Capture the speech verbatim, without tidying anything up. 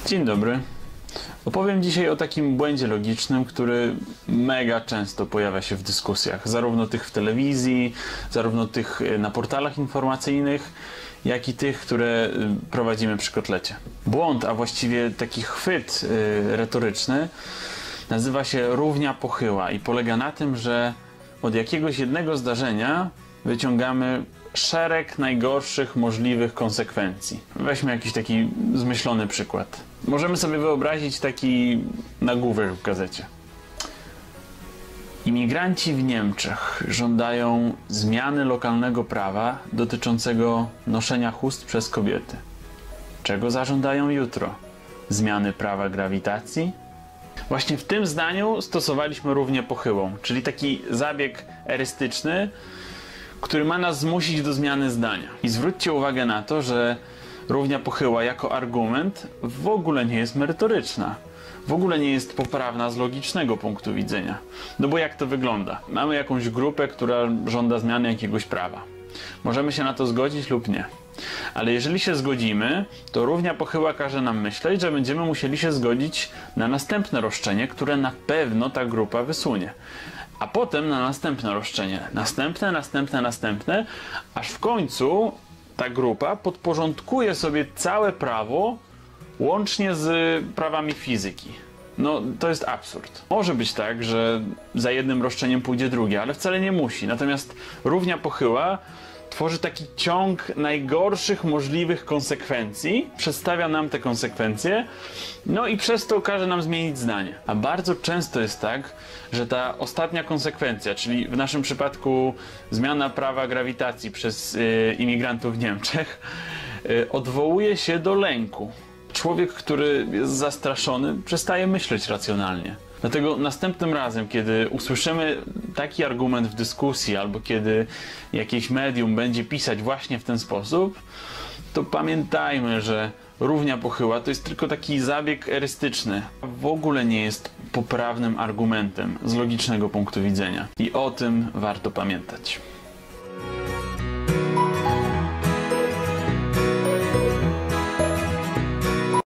Dzień dobry. Opowiem dzisiaj o takim błędzie logicznym, który mega często pojawia się w dyskusjach, zarówno tych w telewizji, zarówno tych na portalach informacyjnych, jak i tych, które prowadzimy przy kotlecie. Błąd, a właściwie taki chwyt yy, retoryczny, nazywa się równia pochyła i polega na tym, że od jakiegoś jednego zdarzenia wyciągamy szereg najgorszych możliwych konsekwencji. Weźmy jakiś taki zmyślony przykład. Możemy sobie wyobrazić taki nagłówek w gazecie. Imigranci w Niemczech żądają zmiany lokalnego prawa dotyczącego noszenia chust przez kobiety. Czego zażądają jutro? Zmiany prawa grawitacji? Właśnie w tym zdaniu stosowaliśmy równię pochyłą, czyli taki zabieg erystyczny, który ma nas zmusić do zmiany zdania. I zwróćcie uwagę na to, że równia pochyła jako argument w ogóle nie jest merytoryczna. W ogóle nie jest poprawna z logicznego punktu widzenia. No bo jak to wygląda? Mamy jakąś grupę, która żąda zmiany jakiegoś prawa. Możemy się na to zgodzić lub nie. Ale jeżeli się zgodzimy, to równia pochyła każe nam myśleć, że będziemy musieli się zgodzić na następne roszczenie, które na pewno ta grupa wysunie. A potem na następne roszczenie. Następne, następne, następne, aż w końcu ta grupa podporządkuje sobie całe prawo łącznie z prawami fizyki. No, to jest absurd. Może być tak, że za jednym roszczeniem pójdzie drugie, ale wcale nie musi. Natomiast równia pochyła tworzy taki ciąg najgorszych możliwych konsekwencji, przedstawia nam te konsekwencje, no i przez to każe nam zmienić zdanie. A bardzo często jest tak, że ta ostatnia konsekwencja, czyli w naszym przypadku zmiana prawa grawitacji przez y, imigrantów w Niemczech, y, odwołuje się do lęku. Człowiek, który jest zastraszony, przestaje myśleć racjonalnie. Dlatego następnym razem, kiedy usłyszymy taki argument w dyskusji, albo kiedy jakieś medium będzie pisać właśnie w ten sposób, to pamiętajmy, że równia pochyła to jest tylko taki zabieg erystyczny. W ogóle nie jest poprawnym argumentem z logicznego punktu widzenia. I o tym warto pamiętać.